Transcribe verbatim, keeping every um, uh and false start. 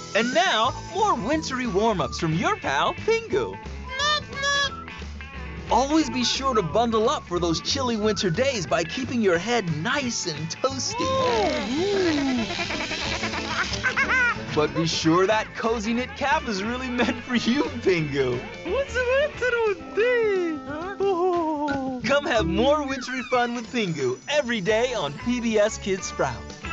And now, more wintry warm-ups from your pal, Pingu. Always be sure to bundle up for those chilly winter days by keeping your head nice and toasty. But be sure that cozy knit cap is really meant for you, Pingu. Come have more wintry fun with Pingu every day on P B S Kids Sprout.